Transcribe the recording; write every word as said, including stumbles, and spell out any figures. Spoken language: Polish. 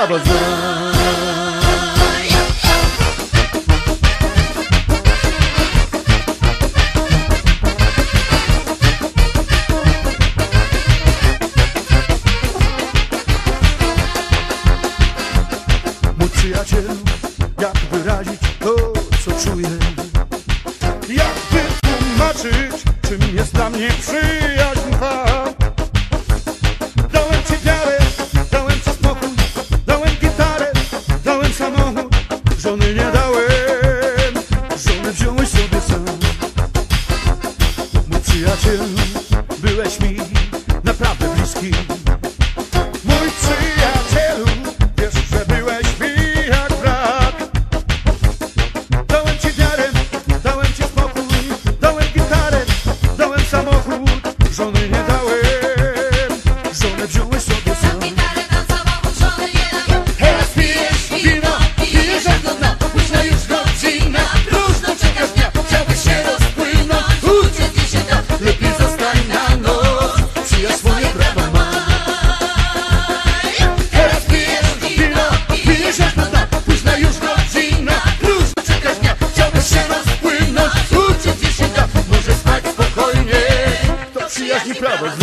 prawa znaj. Mój przyjaciel, jak wyrazić to, co czuję? Jak wytłumaczyć, czym jest dla mnie przyjaźń Twa? Dałem Ci wiarę, dałem Ci spokój, dałem gitarę, dałem samochód. Żony nie dałem, żony wziąłeś sobie sam. Mój przyjaciel, byłeś mi naprawdę bliski. Mój przyjacielu, wiesz, że byłeś mi jak brat. Dałem Ci wiarę, dałem Ci spokój, dałem gitarę, dałem samochód. Żony nie dałem, żonę wziąłeś sobie sam. Teraz pijesz wino, pijesz jak do dna. Późna już godzina, próżno czekasz dnia. Chciałbyś się rozpłynąć, uciec ci się da. Lepiej zostań na noc, przyjaźń swoje prawa ma. Teraz pijesz wino, pijesz jak do dna. Późna już godzina, próżno czekasz dnia. Chciałbyś się rozpłynąć, uciec ci się da. Może spać spokojnie, to przyjaźni prawa zna.